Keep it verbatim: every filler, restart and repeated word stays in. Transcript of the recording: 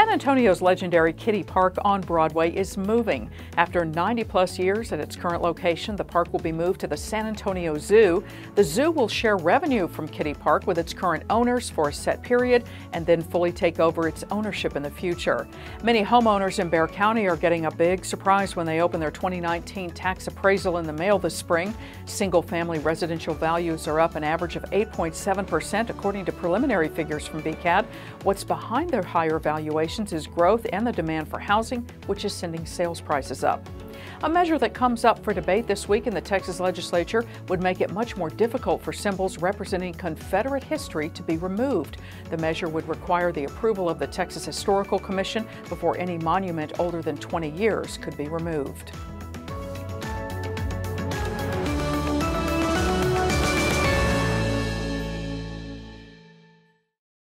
San Antonio's legendary Kiddie Park on Broadway is moving. After ninety plus years at its current location, the park will be moved to the San Antonio Zoo. The zoo will share revenue from Kiddie Park with its current owners for a set period and then fully take over its ownership in the future. Many homeowners in Bexar County are getting a big surprise when they open their twenty nineteen tax appraisal in the mail this spring. Single-family residential values are up an average of eight point seven percent according to preliminary figures from B C A D. What's behind their higher valuations is growth and the demand for housing, which is sending sales prices up. A measure that comes up for debate this week in the Texas legislature would make it much more difficult for symbols representing Confederate history to be removed. The measure would require the approval of the Texas Historical Commission before any monument older than twenty years could be removed.